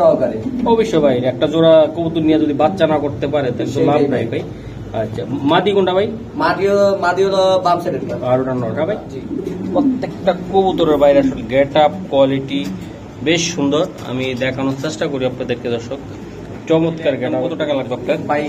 সহকারে। অবশ্যই ভাই, একটা জোড়া কবুতর নিয়ে যদি বাচ্চা না করতে পারে তাহলে তো লাভ নাই ভাই। আচ্ছা, মাদি কোনটা ভাই? মাদি হলো বাম সাইডের, আর ওটা নটা ভাই। প্রত্যেকটা কবুতরের বাইরে আসলে গেট আপ কোয়ালিটি বেশ সুন্দর। আমি দেখানোর চেষ্টা করি আপনাদেরকে দর্শক। চমৎকার গেট। কত টাকা লাগবে আপনার ভাই?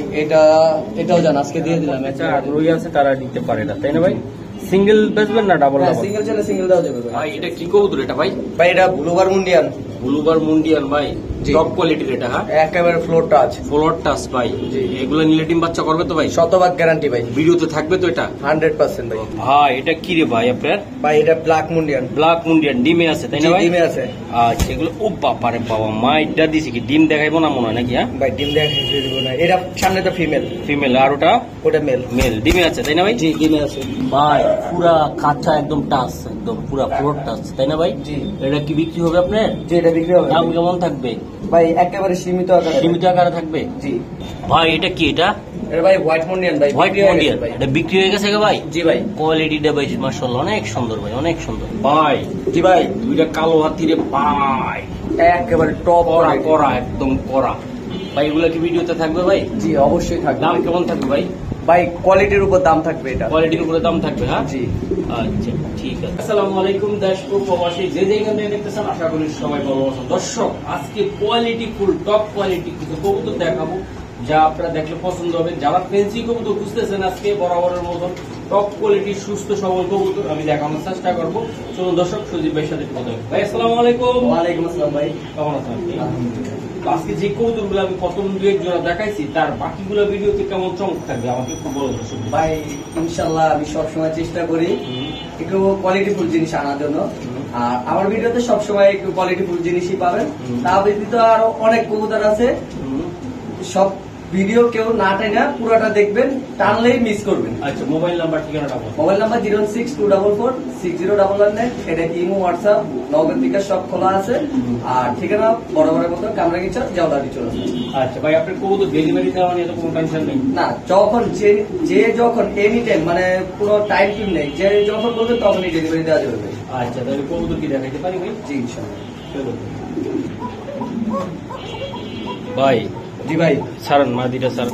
এটাও জান আজকে দিয়ে দিলাম। আচ্ছা, আগ্রহী আছে তারা নিতে পারে না, তাই না ভাই? সিঙ্গেল বেচবেন না ডাবল? সিঙ্গেল চলে সিঙ্গেল দেওয়া যাবে ভাই। এটা কি কবুতর এটা ভাই? ভাই এটা ব্লুবার মুন্ডিয়ান। ব্লুবার মুন্ডিয়ান ভাই, টপ কোয়ালিটির এটা। হ্যাঁ, একেবারে ফ্লোর টাচ। ফ্লোর টাচ ভাই। এগুলো নিলে ডিম বাচ্চা করবে তো ভাই? শতভাগ গ্যারান্টি ভাই। ভিডিওতে থাকবে তো এটা? 100% ভাই। ভাই এটা কি রে ভাই আপনার? ভাই এটা ব্ল্যাক মুন্ডিয়ান। ব্ল্যাক মুন্ডিয়ান ডিমে আছে তাই না ভাই? ডিমে আছে। আচ্ছা, এগুলো ও বাপারে বাবা, মাইটা দিছে কি ডিম দেখাইবো না মনে হয় নাকি? হ্যাঁ ভাই ডিম দেখাইতে দিব না। এটা সামনে তো ফিমেল। ফিমেল, আর ওটা মেল। মেল ডিমে আছে তাই না ভাই? জি ডিমে আছে ভাই। পুরা কাঁচা একদম টাচ, একদম পুরা ফ্লোর টাচ তাই না ভাই? জি। এটা কি বিক্রি হবে আপনার? জি এটা বিক্রি হবে। দাম কেমন থাকবে ভাই? একেবারে সীমিত আকারে। সীমিত আকারে থাকবে? জি ভাই। এটা কি? এটা ভাই হোয়াইট মুন্ডিয়ান ভাই। হোয়াইট মুন্ডিয়ান। এটা বিক্রি হয়ে গেছে ভাই? জি ভাই। কোয়ালিটিটা ভাই মাশাআল্লাহ অনেক সুন্দর ভাই, অনেক সুন্দর ভাই। জি ভাই। দুইটা কালো হাতিরে ভাই, একেবারে টপ করা একদম করা ভাই। এগুলা কি ভিডিওতে থাকবে ভাই? জি অবশ্যই থাকবে। দাম কেমন থাকবে ভাই? ভাই কোয়ালিটির উপর দাম থাকবে। এটা কোয়ালিটির উপরে দাম থাকবে। হ্যাঁ জি। আচ্ছা ঠিক আছে। আসসালামু আলাইকুম দেশ প্রবাসী যে যেখান থেকে দেখতেছেন, আশা করি সবাই ভালো আছেন। দর্শক, আজকে কোয়ালিটি ফুল টপ কোয়ালিটি কিছু কবুতর দেখাবো যা আপনারা দেখলে পছন্দ হবে। যারা ফেন্সি কবুতর খুঁজতেছেন আজকে বরাবরের মতন টপ কোয়ালিটির সুস্থ সবল কবুতর আমি দেখানোর চেষ্টা করবো। চলুন দর্শক, সুজিত ভাইয়ের সাথে কথা হবে। ভাই আসসালামু আলাইকুম। ওয়ালাইকুম আসসালাম ভাই। কেমন আছেন আপনি? আজকে যে কবুতর গুলো আমি প্রথম দু এক জোড়া দেখাইছি তার বাকিগুলো ভিডিওতে কেমন চমক থাকবে আমাকে একটু বলুন ভাই। ইনশাল্লাহ আমি সবসময় চেষ্টা করি একটু কোয়ালিটিফুল জিনিস আনার জন্য। আর আমার ভিডিওতে সবসময় একটু কোয়ালিটিফুল জিনিসই পাবেন। তা ব্যতীত আরো অনেক কবুতর আছে, সব ভিডিও কেউ না টাইনা পুরোটা দেখবেন, টানলেই মিস করবেন। আচ্ছা, মোবাইল নাম্বার ঠিকানাটা বলুন। মোবাইল নাম্বার 062446011 এটা ইমো হোয়াটসঅ্যাপ নগদ বিকাশ সব খোলা আছে। আর ঠিকানা বরাবরের মতো কামরাঙ্গীরচর জাওলারি চলে। আচ্ছা ভাই, আপনার কবুতর ডেলিভারি দেওয়া নিয়ে তো কোনো টেনশন নেই? না, যখন যখন এনি টাইম, মানে কোনো টাইম টিম নেই, যে যখন বলবেন তখনই ডেলিভারি দেওয়া যাবে। আচ্ছা, তাহলে কবুতর কি দেখাইতে পারি ভাই? জি ইনশাআল্লাহ। ভাই। জি ভাই। সারান মাদিটা স্যার।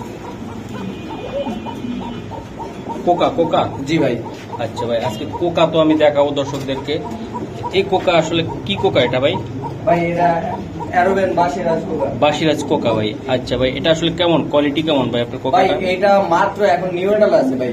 কোকা। জি ভাই। আচ্ছা ভাই, আজকে কোকা তো আমি দেখাবো দর্শকদেরকে। এই কোকা আসলে কি কোকা এটা ভাই? ভাই এটা অ্যারোবেন বাসিরাজ কোকা ভাই। আচ্ছা ভাই, এটা আসলে কেমন কোয়ালিটি কেমন ভাই আপনার কোকা? ভাই এটা মাত্র এখন নিউ এডাল আছে ভাই।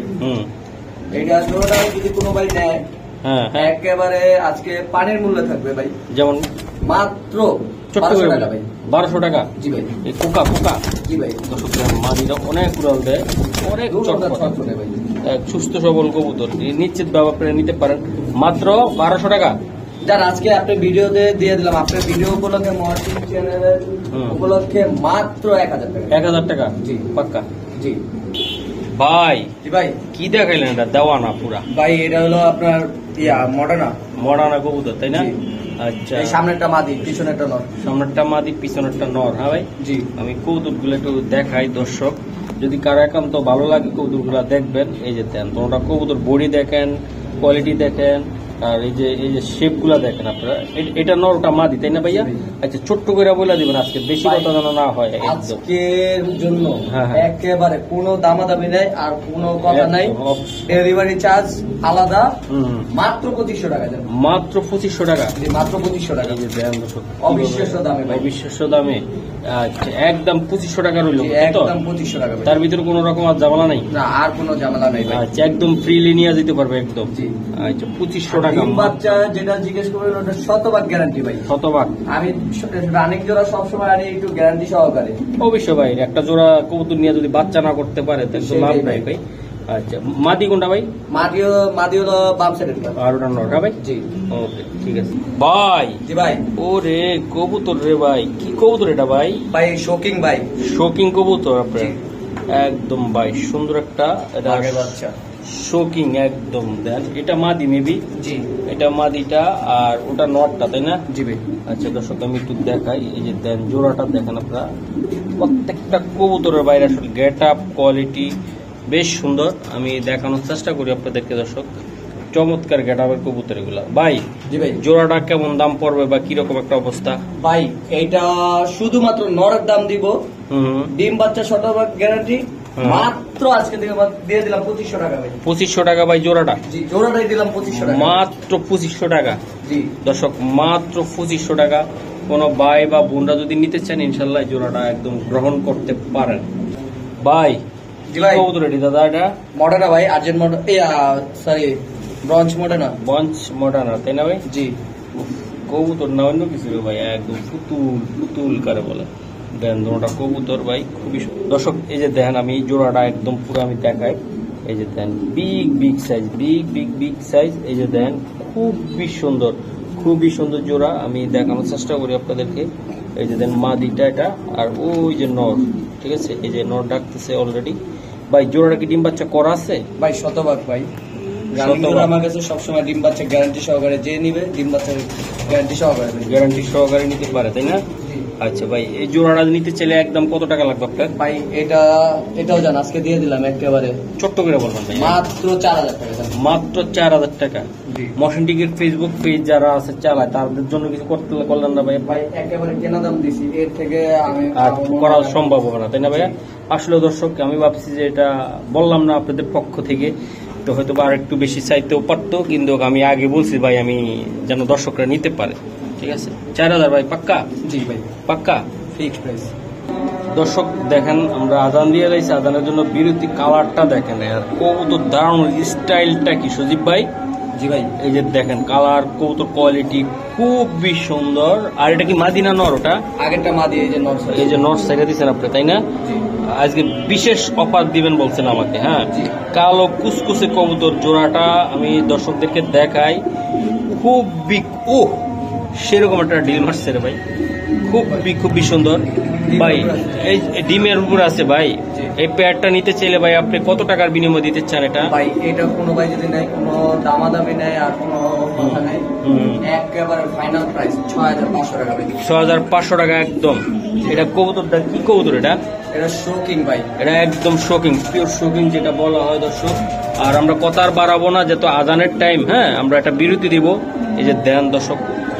এটা জোড়াটা যদি কোনো ভাই নেয়, হ্যাঁ একেবারে আজকে পানির মূল্য থাকবে ভাই। যেমন মাত্র 1200 টাকা ভাই। 1200 টাকা? জি ভাই। এই কোকা জি ভাই। দর্শক, মাদিরা অনেক উড়াল দেয়, অনেক চটপটে ভাই। সুস্থ সবল কবুতর, নিশ্চিত ভাবে আপনারা নিতে পারেন মাত্র 1200 টাকা। যার আজকে আপনি ভিডিওতে দিয়ে দিলাম, আপনার ভিডিও উপলক্ষে মর্নিং চ্যানেলের উপলক্ষে মাত্র 1000 টাকা। 1000 টাকা? জি পাক্কা। জি ভাই। জি ভাই। কি দেখাইলেন এটা? দেওয়া না পুরা ভাই। এটা হলো আপনার মডার্না কবুতর তাই না? আচ্ছা, এই সামনেরটা মাদি, পিছনেরটা নর। সামনেরটা মাদি, পিছনেরটা নর। হ্যাঁ ভাই। জি, আমি কবুতর গুলো একটু দেখাই দর্শক, যদি কারো একান্ত ভালো লাগে কবুতর গুলা দেখবেন। এই যে দেন তোমরা কবুতর বডি দেখেন, কোয়ালিটি দেখেন, আর এই যে শেপ গুলা দেখেন আপনারা। এটা নর, ওটা মাদি তাই না ভাইয়া? আচ্ছা, ছোট্ট করে বলে দিবেন আজকে, বেশি কথা যেন না হয়। আজকের জন্য একেবারে কোনো দামাদামি নাই আর কোনো কথা নাই। ডেলিভারি চার্জ আলাদা, মাত্র 2500 টাকা। মাত্র 2500 টাকা? মাত্র 2500 টাকা। অবিশ্বাস্য দামে ভাই, অবিশ্বাস্য দামে। আচ্ছা, একদম 2500 টাকা রইল? একদম 2500 টাকা। তার ভিতরে কোনো রকম আর ঝামেলা নাই? না, আর কোনো ঝামেলা নাই ভাই। আচ্ছা, একদম ফ্রিলি নিয়ে যেতে পারবে একদম? জি। আচ্ছা, 2500 টাকা। বাচ্চা যেটা জিজ্ঞেস করবেন ওটা শতভাগ গ্যারান্টি ভাই। শতভাগ? আমি রানিং জোড়া সবসময় আনি একটু গ্যারান্টি সহকারে। অবশ্যই ভাই, একটা জোড়া কবুতর নিয়ে যদি বাচ্চা না করতে পারে তাহলে তো লাভ নাই ভাই। আচ্ছা, মাদি কোনটা ভাই? মাদি হলো বাম সাইডের, আর ওটা নটা ভাই? জি। ওকে ঠিক আছে ভাই। জি ভাই। ওরে কবুতর রে ভাই, কি কবুতর এটা ভাই? ভাই শোকিং ভাই। শোকিং কবুতর আপনার? একদম ভাই সুন্দর একটা বাচ্চা শোকিং একদম। দেন এটা মাদি মেবি? জি, এটা মাদিটা আর ওটা নটটা তাই না? জি ভাই। আচ্ছা দর্শক, আমি একটু দেখাই। এই যে দেন জোড়াটা দেখেন আপনারা, প্রত্যেকটা কবুতরের বাইরে আসলে গেট আপ কোয়ালিটি বেশ সুন্দর। আমি দেখানোর চেষ্টা করি আপনাদেরকে দর্শক। চমৎকার গেটাবের কবুতর এগুলা ভাই। জি ভাই। জোড়াটা কেমন দাম পড়বে বা কিরকম একটা অবস্থা? ভাই এইটা শুধুমাত্র নরের দাম দিব, ডিম বাচ্চা শতভাগ গ্যারান্টি, মাত্র আজকে থেকে দিয়ে দিলাম 2500 টাকা ভাই। 2500 টাকা ভাই জোড়াটা? জি, জোড়াটাই দিলাম 2500 টাকা, মাত্র 2500 টাকা। জি দর্শক মাত্র 2500 টাকা। কোন ভাই বা বোনরা যদি নিতে চান ইনশাল্লাহ জোড়াটা একদম গ্রহণ করতে পারেন ভাই। জি ভাই। কবুতর এটি দাদা? এটা মডার্না ভাই, argent Modena, sorry bronze Modena. Bronze Modena তাই না ভাই? জি। কবুতর না অন্য কিছু রে ভাই, একদম পুতুল পুতুল করে বলে দেন দুটা কবুতর ভাই, খুবই দর্শক এই যে দেখেন আমি জোড়াটা একদম পুরো আমি দেখাই। এই যে দেন big big size, big size. এই যে দেন খুবই সুন্দর, খুবই সুন্দর জোড়া। আমি দেখানোর চেষ্টা করি আপনাদেরকে। এই যে দেন মাদিটা এটা, আর ওই যে নর, ঠিক আছে? এই যে নর ডাকতেছে অলরেডি ভাই। জোড়াটা কি ডিম বাচ্চা করা আছে ভাই? শতভাগ ভাই। আমার কাছে সবসময় ডিম বাচ্চা গ্যারান্টি সহকারে, যে নিবে ডিম বাচ্চার গ্যারান্টি সহকারে, গ্যারান্টি সহকারে নিতে পারে তাই না? আচ্ছা ভাই, এই জোড়াটা নিতে চাইলে একদম কত টাকা লাগবে আপনার? ভাই এটাও জান আজকে দিয়ে দিলাম একেবারে ছোট্ট করে বলবেন ভাই। মাত্র 4000 টাকা। মাত্র 4000 টাকা। মোশন টিকের ফেসবুক পেজ যারা আছে চালায় তাদের জন্য কিছু করতে করলেন না ভাই? ভাই একেবারে কেনা দাম দিছি, এর থেকে আমি করা সম্ভব হবে না তাই না ভাইয়া? আসলে দর্শক আমি ভাবছি যে এটা বললাম না আপনাদের পক্ষ থেকে, তো হয়তো আর একটু বেশি চাইতেও পারতো, কিন্তু আমি আগে বলছি ভাই আমি যেন দর্শকরা নিতে পারে। ঠিক আছে 4000 ভাই পাক্কা? জি ভাই পাক্কা ফিক্সড প্রাইস। দর্শক দেখেন আমরা আজান দিয়ে রয়েছি, আজানের জন্য বিরতি। কালারটা দেখেন আর কবুতর দারুণ, স্টাইলটা কি সজীব ভাই? জি ভাই। এই যে দেখেন কালার, কবুতর কোয়ালিটি খুবই সুন্দর। আর এটা কি মাদিনা নর? ওটা আগেরটা মাদি, এই যে নর সাইড। এই যে নর সাইডে দিচ্ছেন আপনি তাই না? আজকে বিশেষ অফার দিবেন বলছেন আমাকে। হ্যাঁ, কালো কুসকুসে কবুতর জোড়াটা আমি দর্শকদেরকে দেখাই। খুবই ও সেরকম একটা ডিল মারছে রে ভাই, খুবই সুন্দর ভাই। এই ডিমের উপর আছে ভাই। এই পেয়ারটা নিতে চাইলে ভাই আপনি কত টাকার বিনিময় দিতে চান এটা? ভাই এটা কোনো ভাই যদি নেয়, কোনো দামাদামি নেয় আর কোনো কথা নেই, একেবারে ফাইনাল প্রাইস 6500 টাকা ভাই। 6500 টাকা একদম। এটা কবুতরটা কি কবুতর? এটা শোকিং ভাই, এটা একদম শোকিং, পিওর শোকিং যেটা বলা হয় দর্শক। আর আমরা কথা আর বাড়াবো না, যেহেতু আজানের টাইম। হ্যাঁ, আমরা একটা বিরতি দিব। এই যে দেন দর্শক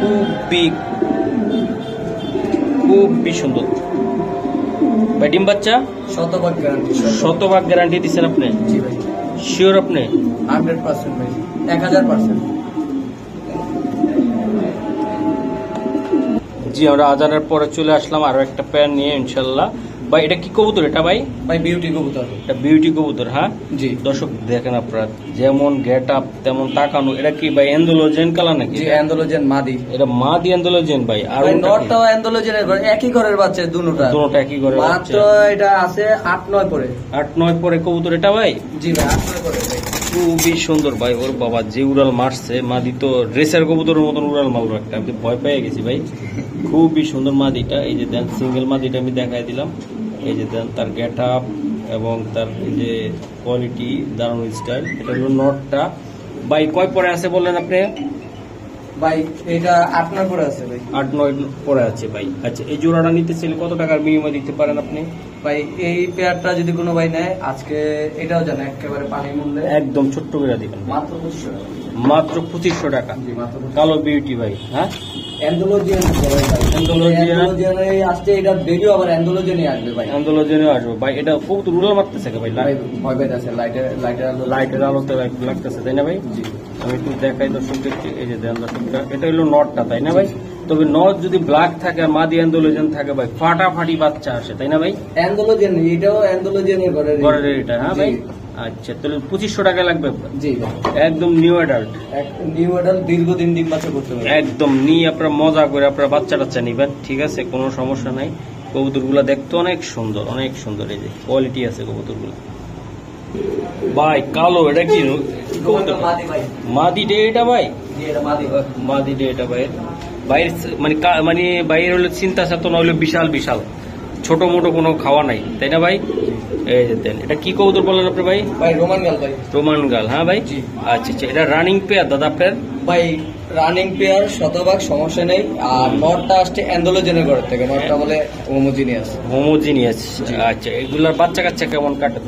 খুবই সুন্দর ভাই। ডিম বাচ্চা শতভাগ গ্যারান্টি দিচ্ছেন আপনি? জি ভাই। শিওর আপনি? 100% ভাই, 1000%। জি, আমরা আজানের পরে চলে আসলাম আরো একটা প্যান নিয়ে ইনশাল্লাহ। ভাই এটা কি কবুতর? এটা ভাই বিউটি কবুতর। এটা বিউটি কবুতর। হ্যাঁ জি। দর্শক দেখেন আপনারা যেমন গেট আপ তেমন তাকানো। এটা কি ভাই অ্যান্ডোলোজেন কালার নাকি? জি, অ্যান্ডোলোজেন মাদি। এটা মাদি অ্যান্ডোলোজেন ভাই। আর নটটাও অ্যান্ডোলোজেনের, একই ঘরের বাচ্চা দুটোটা একই ঘরের বাচ্চা। মাত্র এটা আছে 8-9 পরে। 8-9 পরে কবুতর এটা ভাই? জি ভাই, 8-9 পরে ভাই। খুবই সুন্দর ভাই। ওর বাবা যে উড়াল মারছে, মাদি তো রেসার কবুতরের মতন উড়াল মারলো একটা, আমি ভয় পেয়ে গেছি ভাই। খুবই সুন্দর মাদিটা। এই যে দেন সিঙ্গেল মাদিটা আমি দেখাই দিলাম। এই যে দেন তার গেট আপ এবং তার এই যে কোয়ালিটি, দারুণ স্টাইল। এটা হলো নটটা ভাই। কয় পরে আছে বললেন আপনি? ভাই এটা 8-9 পরে আছে ভাই। 8-9 পরে আছে ভাই। আচ্ছা, এই জোড়াটা নিতে চাইলে কত টাকার বিনিময় দিতে পারেন আপনি? ভাই এই পেয়ারটা যদি কোনো ভাই নেয় আজকে, এটাও জানে একেবারে পানির মূল্যে, একদম ছোট্ট করে দিবেন মাত্র 2500 টাকা। মাত্র 2500 টাকা। কালো বিউটি ভাই। হ্যাঁ, অ্যান্ডোলোজিয়ান আসছে, এটা বেরিও আবার অ্যান্ডোলোজিয়ানে আসবে ভাই। অ্যান্ডোলোজিয়ানে আসবে ভাই। এটা কবুতর উড়াল মারতেছে ভাই? ভয় পেতেছে, লাইটের আলোতে লাগতেছে তাই না ভাই? আমি একটু দেখাই দর্শকদেরকে। এই যে দেন দর্শকটা, এটা হলো নটটা তাই না ভাই? তবে নট যদি ব্ল্যাক থাকে আর মাদি অ্যান্ডোলোজিয়ান থাকে ভাই, ফাটাফাটি বাচ্চা আসে তাই না ভাই? অ্যান্ডোলোজিয়ান, এটাও অ্যান্ডোলোজিয়ানের ঘরের এটা। হ্যাঁ ভাই। আচ্ছা, তাহলে 2500 টাকা লাগবে? জি, একদম নিউ অ্যাডাল্ট। দীর্ঘদিন ডিম বাচ্চা করতে হবে। একদম নিয়ে আপনারা মজা করে আপনারা বাচ্চা টাচ্চা নিবেন, ঠিক আছে? কোনো সমস্যা নাই। কবুতরগুলো দেখতে অনেক সুন্দর, অনেক সুন্দর। এই যে কোয়ালিটি আছে কবুতরগুলো ভাই। কালো এটা কি মাদিটা? এটা ভাই মাদিটা এটা ভাই। বাইরের মানে বাইরের হলে চিন্তা তো না হলে বিশাল বিশাল, ছোট মোটো কোনো খাওয়া নাই তাই না ভাই? এই যে দেন এটা কি কবুতর বলেন আপনি ভাই? রোমান গাল ভাই। রোমান গাল। হ্যাঁ ভাই। আচ্ছা আচ্ছা, এটা রানিং পেয়ার দাদা আপনার? ভাই রানিং পেয়ার, শতভাগ সমস্যা নেই। আর নটটা আসছে অ্যান্ডোলোজেনের ঘরের থেকে, নটটা বলে হোমোজিনিয়াস। আচ্ছা, এগুলার বাচ্চা কাচ্চা কেমন কাটে দাদা?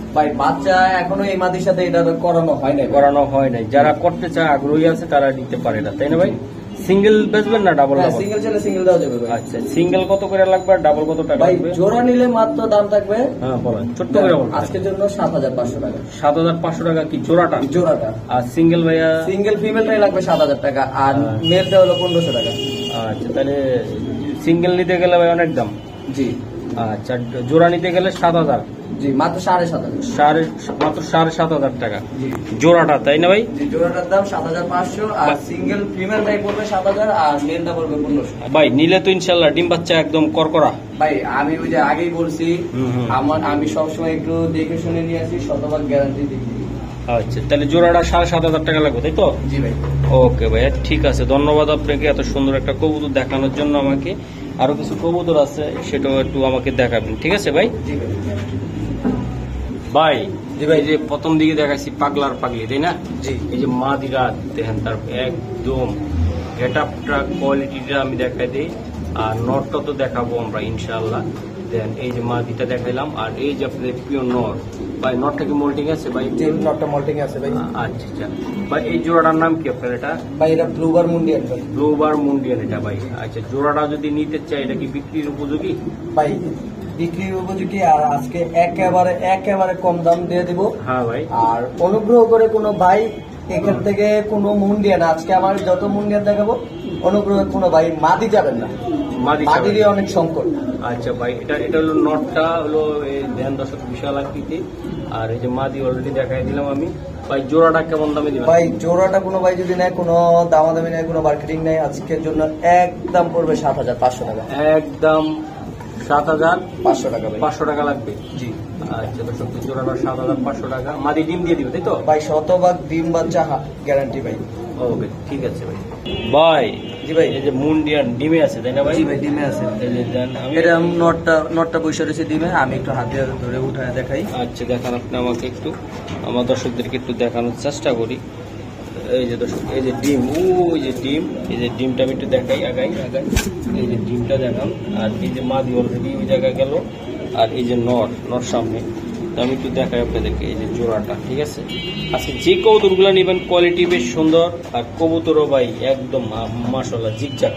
ভাই বাচ্চা এখনো এই মাদির সাথে এটা করানো হয় নাই। করানো হয় নাই, যারা করতে চায় আগ্রহী আছে তারা নিতে পারে না, তাই না ভাই? সিঙ্গেল বেচবেন না ডাবল? সিঙ্গেল চাইলে সিঙ্গেল দেওয়া যাবে ভাই। আচ্ছা, সিঙ্গেল কত করে লাগবে আর ডাবল কত টাকা ভাই লাগবে? জোড়া নিলে মাত্র দাম থাকবে, হ্যাঁ বলেন, ছোট্ট করে বলেন। আজকের জন্য 7,500 টাকা। 7,500 টাকা কি জোড়াটা? জোড়াটা। আর সিঙ্গেল ভাইয়া? সিঙ্গেল ফিমেলটাই লাগবে 7,000 টাকা, আর মেলটা হলো 1,500 টাকা। আচ্ছা, তাহলে সিঙ্গেল নিতে গেলে ভাই অনেক দাম। জি। আচ্ছা, জোড়া নিতে গেলে 7,000? জি, মাত্র 7,500। মাত্র 7,500 টাকা জোড়াটা, তাই না ভাই? জি, জোড়াটার দাম 7,500, আর সিঙ্গেল ফিমেলটাই পড়বে 7,000, আর মেলটা পড়বে 1,500। ভাই নিলে তো ইনশাল্লাহ ডিম বাচ্চা একদম করকরা। ভাই আমি ওই যে আগেই বলছি, আমি সবসময় একটু দেখে শুনে নিয়ে আসি, শতভাগ গ্যারান্টি দিই। আচ্ছা, তাহলে জোড়াটা 7,500 টাকা লাগবে, তাই তো? জি ভাই। ওকে ভাইয়া, ঠিক আছে, ধন্যবাদ আপনাকে এত সুন্দর একটা কবুতর দেখানোর জন্য। আমাকে আরো কিছু কবুতর আছে, সেটাও একটু আমাকে দেখাবেন, ঠিক আছে ভাই? জি ভাই। ভাই জি ভাই। এই যে প্রথম দিকে দেখাচ্ছি পাগলার পাগলি, তাই না? জি। এই যে মাদিরা দেখেন, তার একদম গেটআপটা কোয়ালিটিটা আমি দেখাই দিই, আর নটটা তো দেখাবো আমরা ইনশাআল্লাহ। দেন এই যে মাদিটা দেখাইলাম, আর এই যে আপনাদের পিওর নট। ভাই নটটা কি মোল্টিং আছে ভাই? জি, নটটা মোল্টিং আছে ভাই। আচ্ছা আচ্ছা ভাই, এই জোড়াটার নাম কি আপনার? এটা ভাই এটা ব্লুবার মুন্ডিয়ান ভাই। ব্লুবার মুন্ডিয়ান এটা ভাই। আচ্ছা, জোড়াটা যদি নিতে চাই এটা কি বিক্রির উপযোগী? ভাই বিক্রির উপযোগী, আর আজকে একেবারে কম দাম দিয়ে দিব। হ্যাঁ ভাই। আর অনুগ্রহ করে কোনো ভাই এখান থেকে কোনো মুন্ডিয়ান, আজকে আমার যত মুন্ডিয়ান দেখাবো, অনুগ্রহ কোনো ভাই মাদি যাবেন না, মাদিরই অনেক সংকট। আচ্ছা ভাই, এটা হলো নটটা হলো ধ্যান দর্শক বিশাল আকৃতি, আর এই যে মাদি অলরেডি দেখাই দিলাম আমি। ভাই জোড়াটা কেমন দামে দিবেন? ভাই জোড়াটা কোনো ভাই যদি নেয়, কোনো দামাদামি নেয়, কোনো মার্কেটিং নেই, আজকের জন্য একদম পড়বে 7,500 টাকা। একদম 7,500 টাকা ভাই। 500 টাকা লাগবে। জি। আচ্ছা দর্শক, জোড়াটা 7,500 টাকা। মাদি ডিম দিয়ে দিবে, তাই তো? ভাই শতভাগ ডিম বাচ্চা গ্যারান্টি ভাই। ওকে, ঠিক আছে ভাই। ভাই জি ভাই। এই যে মুন্ডিয়ান ডিমে আছে, তাই না ভাই? জি ভাই, ডিমে আছে। এই যে দেন আমি এটা নটটা বসে রয়েছে ডিমে, আমি একটু হাতে ধরে উঠায় দেখাই। আচ্ছা, দেখান আপনি আমাকে একটু, আমার দর্শকদেরকে একটু দেখানোর চেষ্টা করি। এই যে দর্শক, এই যে ডিম, ওই যে ডিম, এই যে ডিমটা আমি একটু দেখাই আগাই। এই যে ডিমটা দেখান, আর এই যে মাদি অলরেডি ওই জায়গায় গেল, আর এই যে নট সামনে। তো আমি একটু দেখাই আপনাদেরকে এই যে জোড়াটা, ঠিক আছে? আজকে যে কবুতরগুলো নেবেন কোয়ালিটি বেশ সুন্দর, আর কবুতরও ভাই একদম মাশাআল্লাহ জিগজাগ।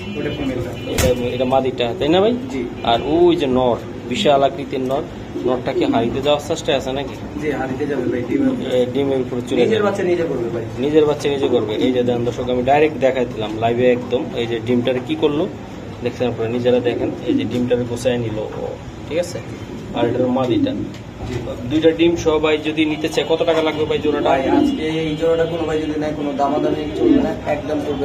এটা মাদিটা, তাই না ভাই? জি। আর ওই যে নট, বিশাল আকৃতির নটটা কি হারিতে যাওয়ার চেষ্টা আছে নাকি? জি, হারিতে যাবে ভাই। ডিমের উপরে চলে নিজের যাবে। বাচ্চা নিজে করবে ভাই। নিজের বাচ্চা নিজে করবে। এই যে দেন দর্শক, আমি ডাইরেক্ট দেখাই দিলাম লাইভে একদম। এই যে ডিমটারে কি করলো দেখছেন আপনারা, নিজেরা দেখেন। এই যে ডিমটারে গোছায় নিল, ঠিক আছে? আর এটার মাদিটা, দুইটা ডিম সহ ভাই যদি নিতে চায় কত টাকা লাগবে ভাই জোড়াটা? ভাই আজকে এই জোড়াটা কোনো ভাই যদি নেয়, কোনো দামাদামি চলবে না, একদম পড়বে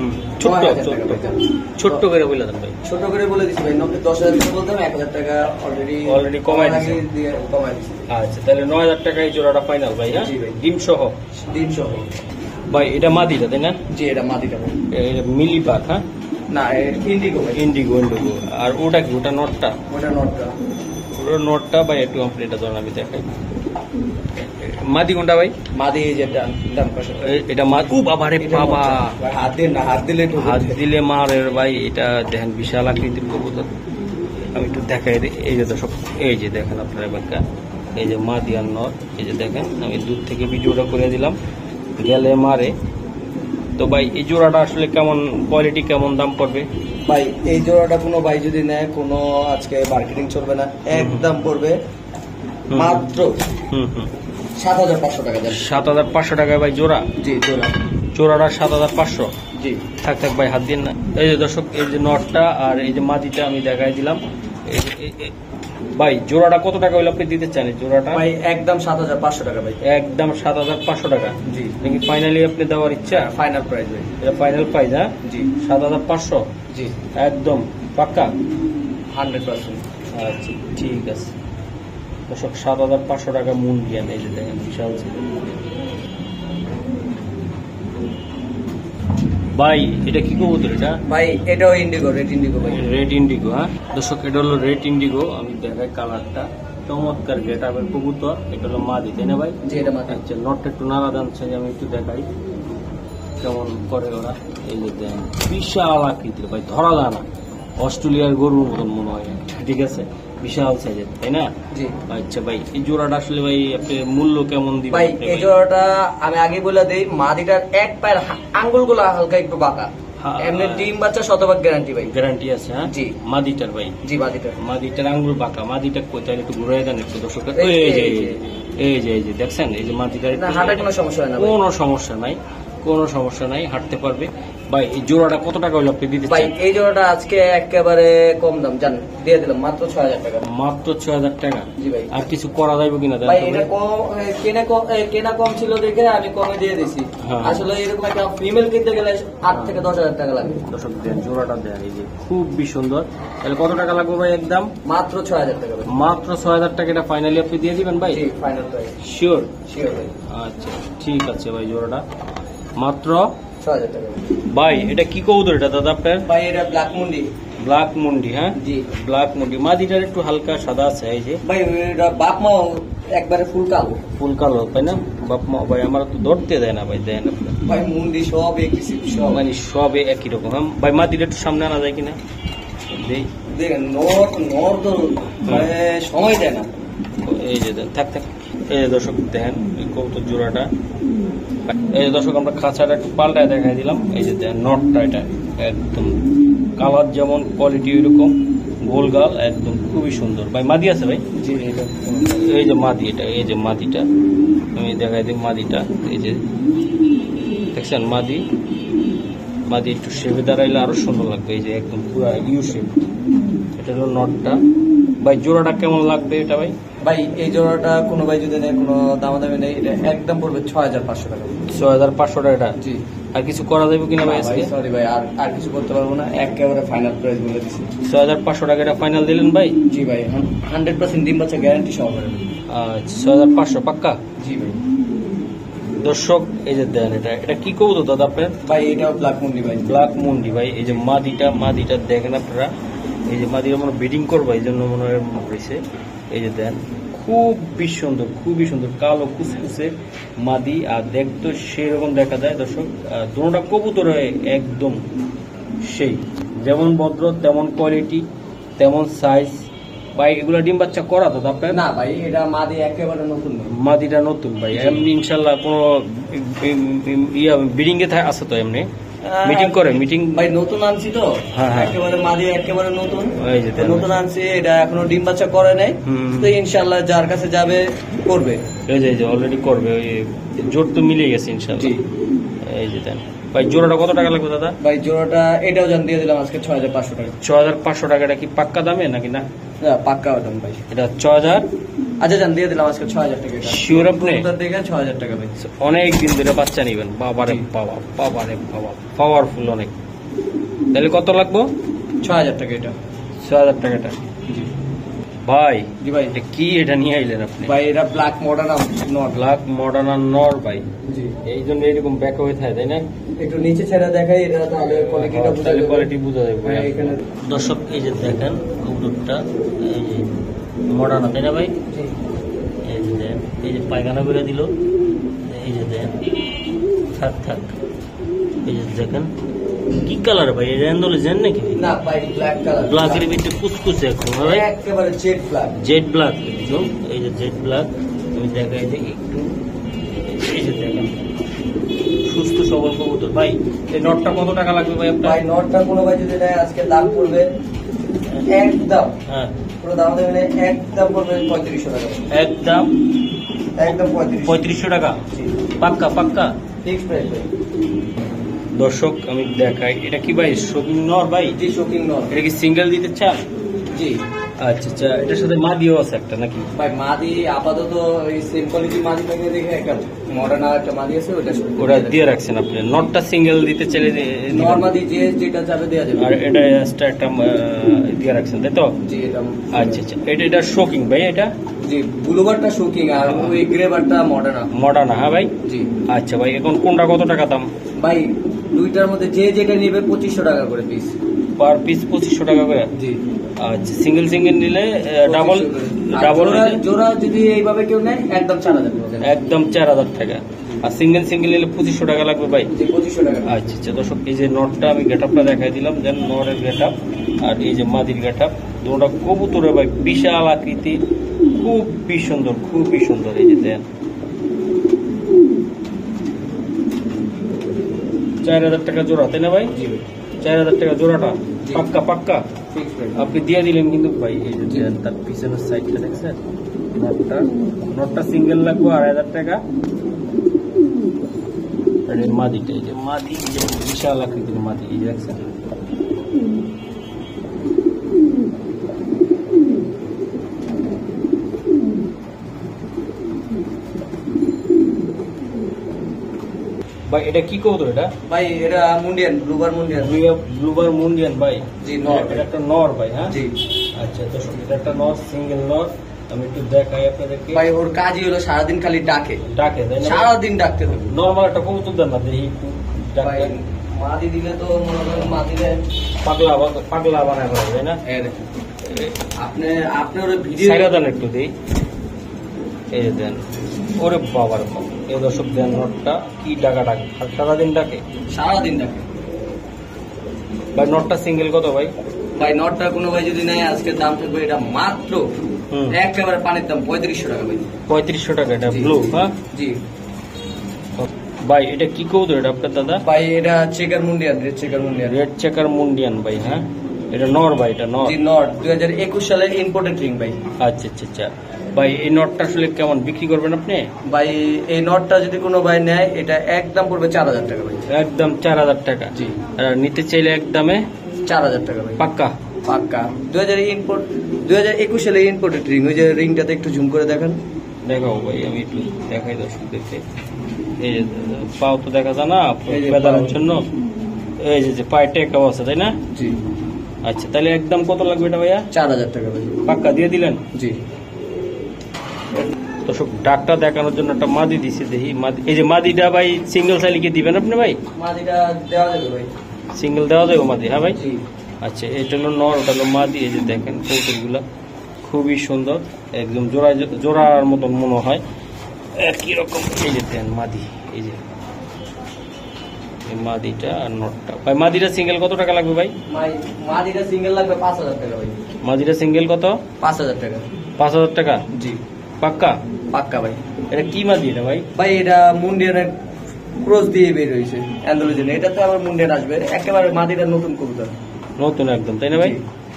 ছোট্ট করে বলে দেন ভাই। ছোট করে বলে দিচ্ছি ভাই, 10,000 টাকা বলতাম, 1,000 টাকা অলরেডি কমাই দিচ্ছি। কমাই দিচ্ছি। আচ্ছা, তাহলে 9,000 টাকা এই জোড়াটা ফাইনাল ভাই। হ্যাঁ, জি ভাই। ডিম সহ। ডিম সহ ভাই এটা মাদিটা, তাই না? জি, এটা মাদিটা ভাই। এটা মিলিবাগ। হ্যাঁ না, ইন্ডিগো ভাই। ইন্ডিগো। আর ওটা কি? ওটা নটটা? ওটা নটটা। ওটা নটটা ভাই, একটু এটা ধরেন আমি দেখাই। মাদি কোনটা ভাই? মাদি যেটা ডান পাশে। এটা মাদি। ও বাবা রে বাবা, হাত দিন না, হাত দিলে মারে ভাই। এটা দেখেন বিশাল আকৃতির কবুতর, আমি একটু দেখাই দিই। এই যে দর্শক, এই যে দেখেন আপনার এবার, এই যে মাদি আর নর, এই যে দেখেন, আমি দূর থেকে ভিডিওটা করে দিলাম, গেলে মারে। তো ভাই এই জোড়াটা আসলে কেমন কোয়ালিটি, কেমন দাম পড়বে ভাই? এই জোড়াটা কোনো ভাই যদি নেয়, কোনো আজকে মার্কেটিং চলবে না, একদম পড়বে মাত্র 7,500 টাকা। 7,500 টাকায় ভাই জোড়া? জি, জোড়াটা 7,500। জি। থাক ভাই, হাত দিন না। এই যে দর্শক, এই যে নটটা আর এই যে মাদিটা আমি দেখাই দিলাম। ভাই জোড়াটা কত টাকা হইলে আপনি দিতে চান? জোড়াটা ভাই একদম 7,500 টাকা ভাই। একদম 7,500 টাকা। জি। নাকি ফাইনালি আপনি দেওয়ার ইচ্ছা? ফাইনাল প্রাইস ভাই। এটা ফাইনাল প্রাইস? হ্যাঁ জি। 7,500। জি, একদম পাক্কা 100%। আচ্ছা, ঠিক আছে দর্শক, 7,500 টাকা মুন্ডিয়ান। এই যে দেখেন বিশাল ছিল ভাই। এটা কি কবুতর? এটা ভাই এটাও ইন্ডিগো, রেড ইন্ডিগো ভাই। Red indigo. হ্যাঁ দর্শক, এটা হলো রেড ইন্ডিগো। আমি দেখাই কালারটা, চমৎকার গেটআপের কবুতর। এটা হলো মাদি, তাই না ভাই? জি, এটা মাদি। আচ্ছা, নটটা একটু নাড়া দানছে, আমি একটু দেখাই কেমন করে ওরা। এই যে দেন বিশাল আকৃতির ভাই, ধরা যায় না, অস্ট্রেলিয়ার গরুর মতন মনে হয়, ঠিক আছে, বিশাল সাইজের, তাই না? জি আচ্ছা ভাই, এই জোড়াটা আসলে ভাই আপনি মূল্য কেমন দিবেন? ভাই এই জোড়াটা আমি আগে বলে দিই, মাদিটার এক পায়ের আঙ্গুলগুলো হালকা একটু বাঁকা, এমনি ডিম বাচ্চা শতভাগ গ্যারান্টি ভাই। গ্যারান্টি আছে? হ্যাঁ জি। মাদিটার ভাই? জি মাদিটার। মাদিটার আঙ্গুল বাঁকা, মাদিটা কোথায় একটু ঘুরে দেন একটু দর্শক। এই যে, এই যে দেখছেন, এই যে মাদিটার না হাঁটার কোনো সমস্যা হয় না ভাই। কোনো সমস্যা নাই, কোনো সমস্যা নাই, হাঁটতে পারবে। ভাই এই জোড়াটা কত টাকা হলো আপনি দিতে ভাই চান? এই জোড়াটা আজকে একেবারে কম দাম জান দিয়ে দিলাম মাত্র 6000 টাকা। মাত্র 6000 টাকা? জি ভাই। আর কিছু করা যাবে কিনা? ভাই এটা কম কেনা কম ছিল দেখে আমি কমে দিয়ে দিছি। হ্যাঁ। আসলে এরকম একটা ফিমেল কিনতে গেলে 8 থেকে 10000 টাকা লাগে। দর্শক দেন জোড়াটা দেন, এই যে খুবই সুন্দর। তাহলে কত টাকা লাগবে ভাই একদম? মাত্র 6000 টাকা ভাই। মাত্র 6000 টাকা। এটা ফাইনালি আপনি দিয়ে দিবেন ভাই? জি ফাইনাল প্রাইস। শিওর? শিওর ভাই। আচ্ছা ঠিক আছে ভাই, জোড়াটা মাত্র 6000 টাকা। ভাই এটা কি কবুতর এটা দাদা আপনার? ভাই এটা ব্ল্যাক মুন্ডি। ব্ল্যাক মুন্ডি? হ্যাঁ জি ব্ল্যাক মুন্ডি। মাদিটার একটু হালকা সাদা আছে, এই যে ভাই এটা বাপ মা একবারে ফুল কালো। ফুল কালো, তাই না? বাপ মা ভাই আমার তো ধরতে দেয় না ভাই, দেয় না ভাই মুন্ডি সব একই সব মানে সব একই রকম। হ্যাঁ ভাই মাদিটা একটু সামনে আনা যায় কিনা দেই? দেখেন নর তো মানে সময় দেয় না। এই যে দেন, থাক থাক। এই যে দর্শক দেখেন এই কবুতর জোড়াটা। এই যে দর্শক আমরা খাঁচাটা একটু পাল্টায় দেখাই দিলাম। এই যে দেখেন নটটা, এটা একদম কালার যেমন কোয়ালিটি ওইরকম, গোলগাল একদম খুবই সুন্দর। ভাই মাদি আছে ভাই? জি এটা এই যে মাদি, এটা এই যে মাদিটা আমি দেখাই দিই। মাদিটা এই যে দেখছেন, মাদি মাদি একটু শেপে দাঁড়াইলে আরো সুন্দর লাগবে। এই যে একদম পুরো ইউ শেপ। এটা হলো নটটা। ভাই জোড়াটা কেমন লাগবে এটা ভাই? ভাই এই জোড়াটা কোনো ভাই যদি নেই, কোনো দামাদামি নেই, এটা একদম পড়বে 6500 টাকা। 6500 টাকা এটা? জি। আর কিছু করা যাবে কিনা ভাই আজকে? সরি ভাই আর কিছু করতে পারবো না, একেবারে ফাইনাল প্রাইস বলে দিচ্ছি। 6500 টাকা এটা ফাইনাল দিলেন ভাই? জি ভাই 100% ডিম বাচ্চা গ্যারান্টি সহকারে। 6500 পাক্কা? জি ভাই। দর্শক এই যে দেন, এটা এটা কি কবুতর দাদা আপনার? ভাই এটাও ব্ল্যাক মুন্ডি ভাই। ব্ল্যাক মুন্ডি ভাই। এই যে মাদিটা দেখেন আপনারা, এই যে মাদিটা মনে ব্রিডিং করবো এই জন্য মনে হয় হয়েছে। এই যে দেন খুবই সুন্দর, খুবই সুন্দর, কালো কুচকুচে মাদি, আর দেখতো সেই রকম দেখা যায় দর্শক। দুটোটা কবুতর একদম সেই, যেমন ভদ্র তেমন কোয়ালিটি তেমন সাইজ। ভাই এগুলা ডিম বাচ্চা করা তো আপনার? না ভাই এটা মাদি একেবারে নতুন ভাই। মাদিটা নতুন ভাই। এমনি ইনশাল্লাহ কোনো ব্রিডিং এ আছে তো? এমনি মিটিং করে? মিটিং ভাই নতুন আনছি তো, হ্যাঁ, হ্যাঁ। একেবারে মাদি একেবারে নতুন। এই যে তো নতুন আনছি, এটা এখনো ডিম বাচ্চা করে নাই। তো ইনশাল্লাহ যার কাছে যাবে করবে। এই যে অলরেডি করবে, ওই জোর তো মিলে গেছে ইনশাল্লাহ। জি। এই যে দেন ভাই জোড়াটা কত টাকা লাগবে দাদা? ভাই জোড়াটা এটাও জান দিয়ে দিলাম আজকে 6500 টাকা। 6500 টাকাটা কি পাক্কা দামে নাকি না? পাক্কা দাম ভাই। এটা 6000? আচ্ছা জান দিয়ে দিলাম আজকে 6000 টাকা। শিওর আপনি? দেখে 6000 টাকা ভাই। অনেক দিন ধরে বাচ্চা নিবেন, বাবারে বাবা, বাবারে বাবা, পাওয়ারফুল অনেক। তাহলে কত লাগবে? 6000 টাকা এটা। 6000 টাকাটা? জি ভাই জি ভাই। এটা কি এটা নিয়ে আইলেন আপনি? ভাই এটা ব্ল্যাক মডার্ন নট। ব্ল্যাক মডার্ন নর ভাই। জি এই জন্য এরকম ব্যাক হয়ে থাকে, তাই না? একটু নিচে ছেড়ে দেখাই, এটা তাহলে কোয়ালিটিটা বুঝা যাবে। কোয়ালিটি বোঝা যাবে। হ্যাঁ, এখানে দর্শক এই যে দেখেন কবুতরটা, এই যে মডার্ন, তাই না ভাই? জি এই যে দেন, এই যে পায়খানা করে দিল, এই যে দেন, থাক থাক। এই যে দেখেন কি কালার ভাই? এটা এন্দলে জেন নাকি? না ভাই ব্ল্যাক কালার। ব্ল্যাকের ভিতরে কুচকুচে একদম ভাই, একেবারে জেড ব্ল্যাক। জেড ব্ল্যাক একদম। এই যে জেড ব্ল্যাক, আমি দেখাই দিই একটু। এই যে দেখেন সুস্থ সবল কবুতর। ভাই এই নটটা কত টাকা লাগবে ভাই আপনার? ভাই নটটা কোনো ভাই যদি নেয় আজকে দাম পড়বে একদম, হ্যাঁ পুরো দাম দেবে না, একদম পড়বে 3500 টাকা। একদম একদম 3500 টাকা? জি পাক্কা পাক্কা ফিক্স প্রাইস ভাই। দর্শক আমি দেখাই, এটা কি ভাই শোকিং নর ভাই? জি শোকিং নট। এটা কি সিঙ্গেল দিতে চান? জি আচ্ছা আচ্ছা, এটার সাথে মাদিও আছে একটা নাকি? ভাই মাদি আপাতত এই সেম কোয়ালিটি মাদি থেকে দেখে একটা মডার্ন আর একটা মাদি আছে, ওটা ওটা দিয়ে রাখছেন আপনি? নটটা সিঙ্গেল দিতে চাইলে নরমাদি যে যেটা চাবে দেওয়া যাবে। আর এটা এক্সট্রা একটা দিয়ে রাখছেন, তাই তো? জি এটা আচ্ছা আচ্ছা, এটা শোকিং ভাই? এটা জি ব্লুবারটা শোকিং আর ওই গ্রেবারটা মডার্ন। মডার্ন, হ্যাঁ ভাই। জি আচ্ছা ভাই, এখন কোনটা কত টাকা দাম? ভাই দুইটার মধ্যে যে যেটা নিবে 2500 টাকা করে পিস। পার পিস 2500 টাকা করে? জি আচ্ছা, সিঙ্গেল সিঙ্গেল নিলে ডাবল ডাবল জোড়া যদি এইভাবে কেউ নেয় একদম 4000 টাকা। একদম 4000 টাকা। আর সিঙ্গেল নিলে 2500 টাকা লাগবে ভাই। জি 2500 টাকা। আচ্ছা আচ্ছা দর্শক, এই যে নটটা আমি গেটআপটা দেখাই দিলাম, দেন নরের গেটআপ আর এই যে মাদির গেটআপ, দুটোটা কবুতরের ভাই বিশাল আকৃতি, খুবই সুন্দর খুবই সুন্দর। এই যে দেন 4000 টাকা জোড়া, তাই না ভাই? জি ভাই। 4000 টাকা জোড়াটা জি। পাক্কা পাক্কা ফিক্স ভাই। আপনি দিয়ে দিলেন কিন্তু ভাই। এই যে দেন তার পিছনের সাইডটা দেখছেন, নটটা সিঙ্গেল লাগবে 2000 টাকা। আর এই মাদিটা, এই যে মাদি, এই যে বিশাল আকৃতির মাদি, এই যে দেখছেন। ভাই এটা কি কবুতর? এটা ভাই এটা মুন্ডিয়ান, ব্লুবার মুন্ডিয়ান। ব্লুবার মুন্ডিয়ান ভাই। জি নর। এটা একটা নর ভাই। হ্যাঁ জি আচ্ছা দর্শক, এটা একটা নর, সিঙ্গেল নর। আমি একটু দেখাই আপনাদেরকে। ভাই ওর কাজই হলো সারাদিন খালি ডাকে, ডাকে, তাই না? সারাদিন ডাকতে হবে। নর্মাল একটা কবুতর দেন না, দেখি একটু ভাই ডাকে। মাদি দিলে তো মনে করেন মাদি দেয় পাগলা বানায় ভাই, তাই না? আপনি আপনি ওর ভিডিও সাইরা দেন একটু দিই। এই যে দেন, ওরে বাবার বাবা। এই দর্শক দেন নটটা কি ডাকা ডাকে, আর সারাদিন ডাকে সারাদিন ডাকে। ভাই। নটটা সিঙ্গেল কত ভাই? ভাই নটটা কোনো ভাই যদি নেয় আজকে দাম থাকবে এটা মাত্র হুম। একেবারে পানির দাম 3500 টাকা ভাই। 3500 টাকা। এটা জি। ব্লু? হ্যাঁ জি ভাই। এটা কি কবুতর এটা আপনার দাদা? ভাই এটা চেকার মুন্ডিয়ান, রেড চেকার মুন্ডিয়ান। রেড চেকার মুন্ডিয়ান ভাই। হ্যাঁ এটা নর ভাই, এটা নর। জি নট 2021 সালের ইম্পোর্টেড রিং ভাই। আচ্ছা আচ্ছা আচ্ছা ভাই, এই নটটা আসলে কেমন বিক্রি করবেন আপনি? ভাই এই নটটা যদি কোনো ভাই নেয় এটা একদম পড়বে 4000 টাকা ভাই। একদম 4000 টাকা। জি। আর নিতে চাইলে একদমে 4000 টাকা ভাই পাক্কা? পাক্কা। 2021 সালে ইম্পোর্টেড রিং। ওই যে রিংটাতে একটু জুম করে দেখেন। দেখাও ভাই, আমি একটু দেখাই দর্শকদেরকে। এই যে পাও তো দেখা যায় না এই যে বেদানোর পাও। জন্য। এই যে পায়ে টেকাও আছে, তাই না? জি আচ্ছা, তাহলে একদম কত লাগবে এটা ভাইয়া? 4000 টাকা ভাই। পাক্কা দিয়ে দিলেন? জি দর্শক, ডাকটা দেখানোর জন্য একটা মাদি দিছি, দেখি মাদি। এই যে মাদিটা ভাই সিঙ্গেল চাইলে দিবেন আপনি ভাই? মাদিটা দেওয়া যাবে ভাই। সিঙ্গেল দেওয়া যাবে মাদি? হ্যাঁ ভাই। জি আচ্ছা, এটা হলো নর, ওটা হলো মাদি। এই যে দেখেন কৌতুকগুলা খুবই সুন্দর, একদম জোড়ার মতন মনে হয়, একই রকম। এই যে দেন মাদি, এই যে এই মাদিটা আর নটটা। ভাই মাদিটা সিঙ্গেল কত টাকা লাগবে ভাই? মাদিটা সিঙ্গেল লাগবে 5000 টাকা ভাই। মাদিটা সিঙ্গেল কত? 5000 টাকা। 5000 টাকা জি পাক্কা? পাক্কা ভাই। এটা কি মাদি এটা ভাই? ভাই এটা মুন্ডিয়ানের ক্রস দিয়ে বের হয়েছে অ্যান্ডালুজিয়ান। এটা তো আবার মুন্ডিয়ান আসবে, একেবারে মাদিটা নতুন কবুতর। নতুন একদম, তাই না ভাই? জি।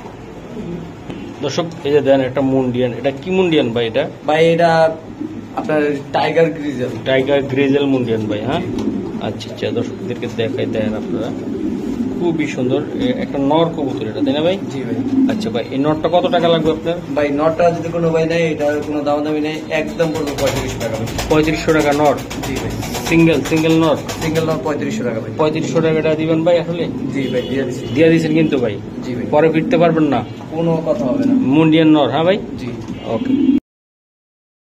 দর্শক এই যে দেন একটা মুন্ডিয়ান। এটা কি মুন্ডিয়ান ভাই? এটা ভাই এটা আপনার টাইগার গ্রিজেল। টাইগার গ্রেজেল মুন্ডিয়ান ভাই। হ্যাঁ আচ্ছা আচ্ছা, দর্শকদেরকে দেখাই দেন আপনারা, খুবই সুন্দর একটা নর কবুতর এটা, তাই না ভাই? জি ভাই। আচ্ছা ভাই, এই নটটা কত টাকা লাগবে আপনার? ভাই নটটা যদি কোনো ভাই নেয় এটা কোনো দামি নেই, একদম পড়বে 3500 টাকা ভাই। 3500 টাকা নট? জি ভাই। সিঙ্গেল নট সিঙ্গেল নট 3500 টাকা ভাই। 3500 টাকাটা দিবেন ভাই আসলে? জি ভাই দিয়ে দিচ্ছি। দিয়ে দিয়েছেন কিন্তু ভাই, জি ভাই পরে ফিরতে পারবেন না। কোনো কথা হবে না। মুন্ডিয়ান নর? হ্যাঁ ভাই। জি ওকে।